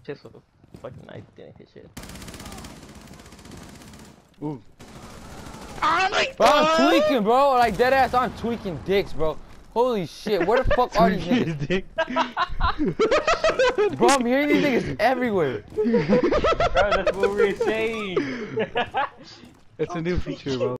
pistol. Fucking knife didn't hit shit. Ooh. Oh my Bro, god! I'm tweaking, bro. Like dead ass, I'm tweaking dicks, bro. Holy shit, where the fuck are these niggas? Bro, I'm hearing these niggas everywhere. Bro, that's what we were saying. It's a new feature, bro.